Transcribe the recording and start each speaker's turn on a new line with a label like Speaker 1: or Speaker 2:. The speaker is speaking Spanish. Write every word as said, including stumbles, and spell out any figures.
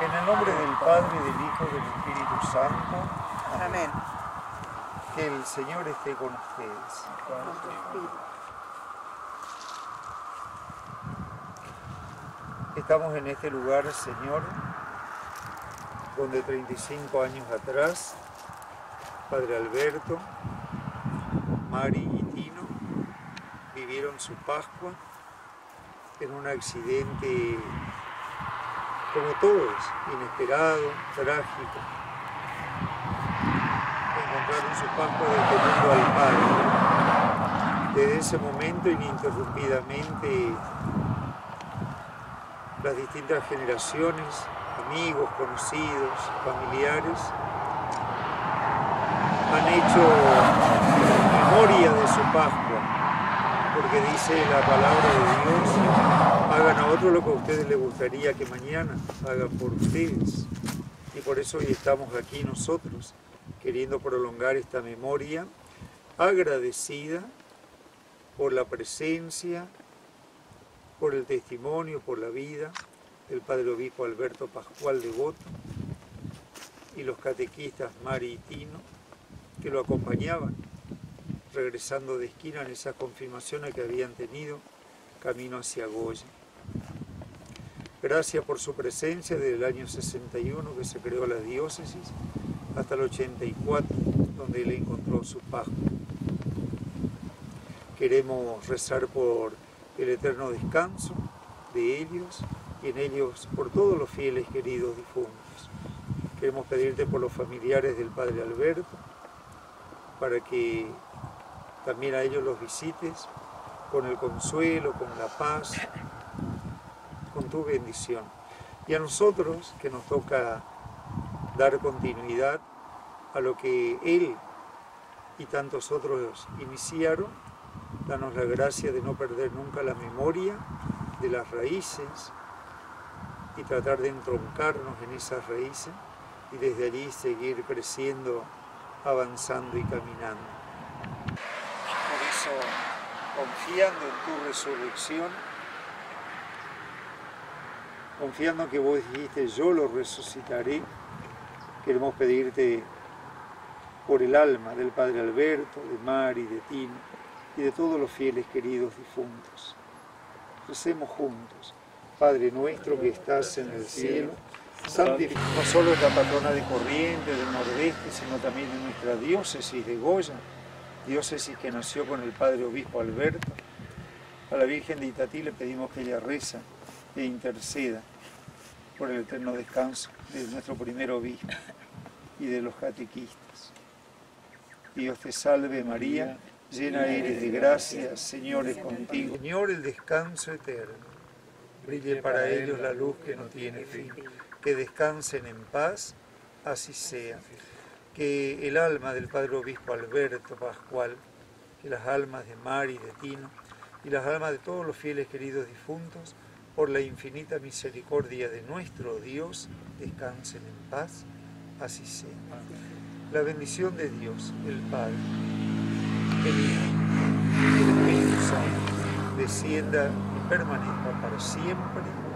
Speaker 1: En el nombre del Padre, del Hijo y del Espíritu Santo. Amén.
Speaker 2: Amén.
Speaker 1: Que el Señor esté con ustedes. Estamos en este lugar, Señor, donde treinta y cinco años atrás, Padre Alberto, Mari y Tino vivieron su Pascua en un accidente, como todos, inesperado, trágico. Encontraron su Pascua deteniendo al Padre. Desde ese momento, ininterrumpidamente, las distintas generaciones, amigos, conocidos, familiares, han hecho memoria de su Pascua, porque dice la palabra de Dios: hagan a otro lo que a ustedes les gustaría que mañana hagan por ustedes. Y por eso hoy estamos aquí nosotros, queriendo prolongar esta memoria, agradecida por la presencia, por el testimonio, por la vida del Padre Obispo Alberto Pascual Devoto y los catequistas Mari y Tino, que lo acompañaban, regresando de esquina en esas confirmaciones que habían tenido camino hacia Goya. Gracias por su presencia desde el año sesenta y uno, que se creó la diócesis, hasta el ochenta y cuatro, donde él encontró su Pascua. Queremos rezar por el eterno descanso de ellos y en ellos por todos los fieles queridos difuntos. Queremos pedirte por los familiares del Padre Alberto, para que también a ellos los visites con el consuelo, con la paz, con tu bendición. Y a nosotros, que nos toca dar continuidad a lo que él y tantos otros iniciaron, danos la gracia de no perder nunca la memoria de las raíces y tratar de entroncarnos en esas raíces y desde allí seguir creciendo, avanzando y caminando. Por eso, confiando en tu resurrección, confiando que vos dijiste, yo lo resucitaré, queremos pedirte por el alma del Padre Alberto, de Mari, de Tino y de todos los fieles queridos difuntos. Recemos juntos. Padre nuestro que estás en el cielo, santificado. No solo es la patrona de Corrientes, del Nordeste, sino también de nuestra diócesis de Goya, diócesis que nació con el Padre Obispo Alberto. A la Virgen de Itatí le pedimos que ella reza e interceda por el eterno descanso de nuestro primer obispo y de los catequistas. Dios te salve María, llena eres de gracia, Señor es contigo. Señor, el descanso eterno. Brille para ellos la luz que no tiene fin. Que descansen en paz, así sea. Que el alma del Padre Obispo Alberto Pascual, que las almas de Mari, de Tino, y las almas de todos los fieles queridos difuntos, por la infinita misericordia de nuestro Dios, descansen en paz, así sea. La bendición de Dios, el Padre, el Hijo y el Espíritu Santo, descienda y permanezca para siempre.